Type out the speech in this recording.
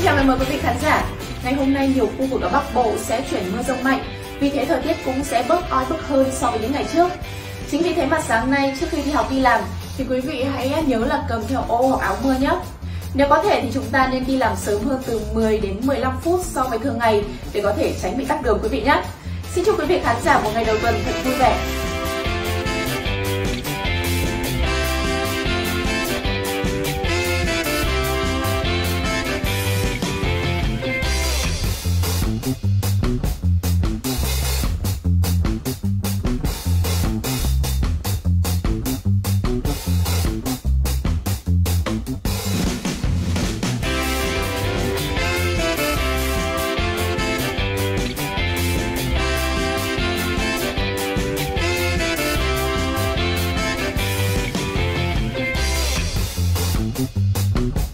chào mừng quý vị khán giả. Ngày hôm nay nhiều khu vực ở Bắc Bộ sẽ chuyển mưa rông mạnh, vì thế thời tiết cũng sẽ bớt oi bức hơn so với những ngày trước. Chính vì thế mà sáng nay trước khi đi học đi làm thì quý vị hãy nhớ là cầm theo ô hoặc áo mưa nhé. Nếu có thể thì chúng ta nên đi làm sớm hơn từ 10 đến 15 phút so với thường ngày để có thể tránh bị tắc đường quý vị nhé. Xin chúc quý vị khán giả một ngày đầu tuần thật vui vẻ. Thank you.